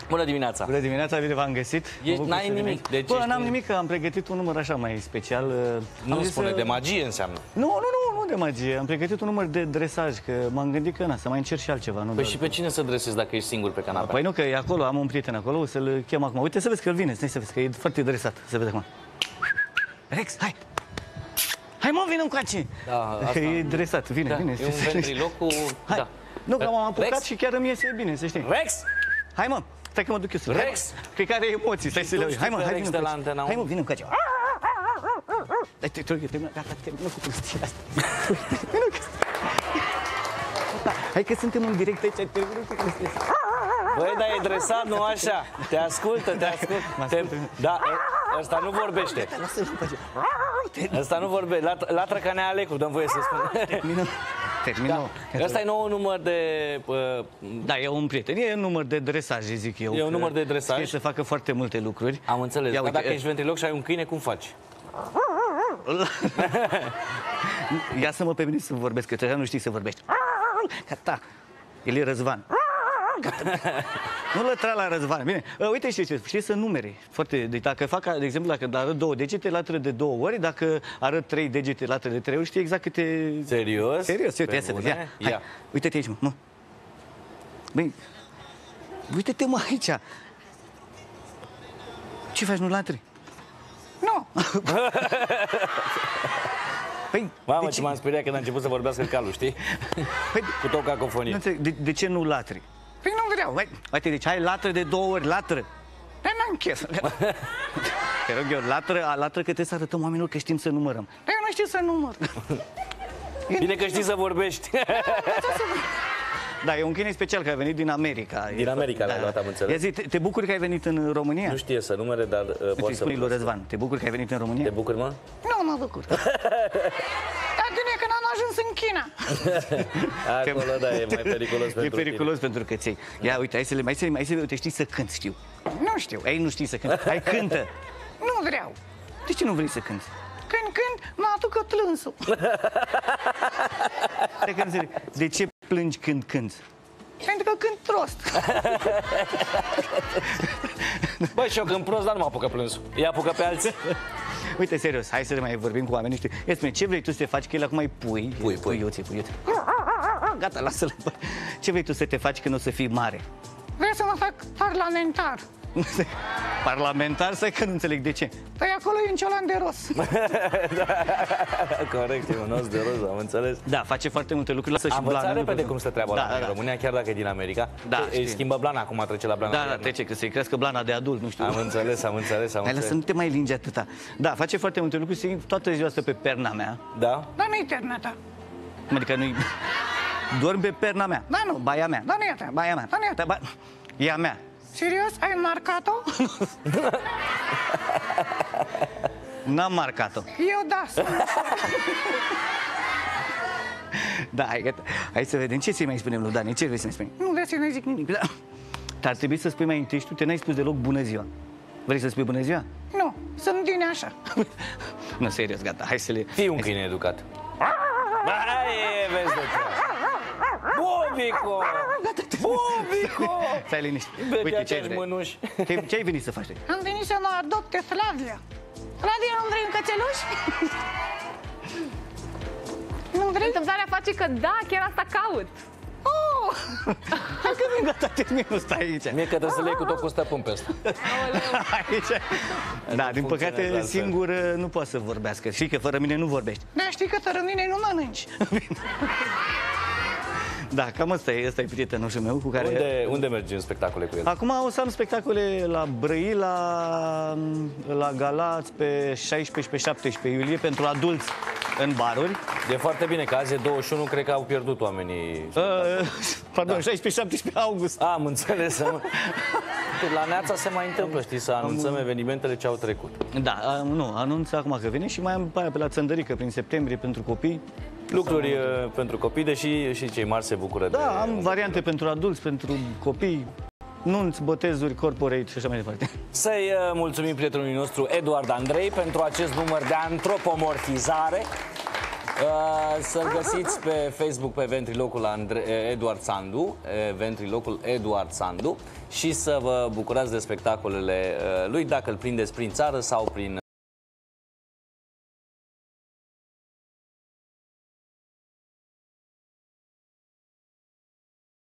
Bună dimineața! Bună dimineața, bine v-am găsit. N-ai nimic. Deci bă, n-am nimic, că am pregătit un număr așa mai special. Nu spune, de magie înseamnă. Nu de magie. Am pregătit un număr de dresaj, că m-am gândit că să mai încerc și altceva. Păi și pe cine să dresezi dacă ești singur pe canapea? Păi nu, că e acolo, am un prieten acolo, o să-l chem acum. Uite, să vezi că el vine, să vezi că e foarte dresat. Să vezi acum. Rex, hai! Hai mă, vină încoace! Da, asta... E dresat, vine. E un ventriloc cu... Hai. Da. Nu, că m-am apucat Rex? și chiar îmi iese bine, să știi. Rex! Hai mă, stai că mă duc eu să Rex! Cred că are emoții, stai să le uit. Hai mă, hai, de la Antena. hai mă, vină încoace. Gata, termină cu prostia asta. Hai că suntem în direct aici, termină cu prostia asta. Băi, dar e dresat, nu așa. Te ascultă. Da, ăsta nu vorbește. Ăsta nu vorbește. Latră ca Nea Alecu, dăm voie să spun. Termină. Ăsta e nou număr de... Da, e un prieten. E un număr de dresaj, zic eu. E un număr de dresaj? Știi să facă foarte multe lucruri. Am înțeles. Dar dacă ești ventriloc și ai un câine, cum faci? Ia să mă permite să vorbesc, că deja nu știi să vorbești. Gata. El e Răzvan. Nu lătra la Răzvan. Bine, uite, știi să numere. Deci dacă fac, de exemplu, dacă arăt 2 degete, latră de 2 ori, dacă arăt 3 degete, latră de 3 ori, știi exact câte... Serios? Serios, uite, ia să vezi. Ia. Uite-te aici, mă. Băi, uite-te, mă, aici. Ce faci, nu latri? Nu. Păi, mamă, ce m-am speriat când a început să vorbească calul, știi? Păi, cu tot cacofonie. De ce nu latri? Păi nu vreau. Uite, deci hai latră de 2 ori, latră. Dar n-am chef. Te rog eu, latră că trebuie să arătăm oamenilor că știm să numărăm. Dar eu nu știu să număr. Bine că știi să vorbești. Da, e un câine special care a venit din America. Din America l-ai luat, am înțeles. Ia zi, te bucuri că ai venit în România? Nu știe să numere, dar poți să... Lui Răzvan, te bucuri că ai venit în România? Te bucuri, mă? Nu mă bucur. Dar bine că n-am ajuns în China. Acolo, da, e mai periculos pentru tine. E periculos pentru căței. Ia, uite, hai să uite, știi să cânti, știu. Nu știu. Ei, nu știi să cânti. Hai, cântă. Nu vreau. De ce nu vrei să cânti? Când mă aducă plânsul. De ce plângi când cânti? Pentru că cânt prost. Băi, și eu cânt prost, dar nu mă apucă plânsul. Îi apucă pe alții. Uite, serios, hai să mai vorbim cu oamenii. Ia spune, ce vrei tu să te faci, că el acum e puiuțe. Gata, lasă-l. Ce vrei tu să te faci când o să fii mare? Vreau să mă fac parlamentar. Parlamentar? Să că nu înțeleg de ce. Păi acolo e un ciolan de roz. Corect, e un os de roz, am înțeles. Da, face foarte multe lucruri. Lasă și am învățat repede cum se treaba la România, chiar dacă e din America. Da, îi schimbă blana, acum trece la blana. Da, trece, că să-i crească blana de adult, nu știu. Am înțeles. Hai, lasă, nu te mai linge atâta. Da, face foarte multe lucruri, toată ziua asta pe perna mea. Da? Dar nu-i perna ta. Adică nu-i... Dorm pe perna mea. Da, nu. Baia mea. Da, nu e a ta. Baia mea. Da, nu e a ta. E a mea. Serios? Ai marcat-o? N-am marcat-o. Eu da. Da, hai să vedem. Ce să-i mai spunem lui Dani? Ce vrei să-mi spui? Nu vreau să ne zic nimic. Da. Dar trebuie să spui mai întâi și tu te n-ai spus deloc bună ziua. Vrei să spui bună ziua? Nu, sunt din așa. Nu, serios, gata, hai să le... Fii un câine educat. Vezi de Bobico! Bobico! Stai liniște. Uite ce ai venit să faci? Am venit să mă adopte Flavia. Flavia, nu vrei un cățeluș? Nu vrei? Întâmplarea face că da, chiar asta caut. Oh! Hai că nu gata, terminul, stai aici. Mie că trebuie să le iei cu tot cu stăpân pe ăsta. Aici. Da, din păcate singur nu poate să vorbească. Știi că fără mine nu vorbești. Da, știi că fără mine nu mănânci. Da, cam ăsta e prietenușul meu cu care... Unde mergi în spectacole cu el? Acum o să am spectacole la Brăila, la Galați pe 16 și pe 17 iulie pentru adulți în baruri. E foarte bine că azi e 21, cred că au pierdut oamenii. Pardon, 16-17 august. Am înțeles. La Neața se mai întâmplă, știi, să anunțăm evenimentele ce au trecut. Da, nu, anunț acum că vine și mai am pe la Țăndărică prin septembrie pentru copii. Lucruri pentru copii, deși și cei mari se bucură de... Da, am variante pentru adulți, pentru copii, nunți, botezuri, corporate și așa mai departe. Să-i mulțumim prietenului nostru Eduard Andrei pentru acest număr de antropomorfizare. Să-l găsiți pe Facebook pe Ventriloquul Eduard Sandu, Ventriloquul Eduard Sandu, și să vă bucurați de spectacolele lui dacă îl prindeți prin țară sau prin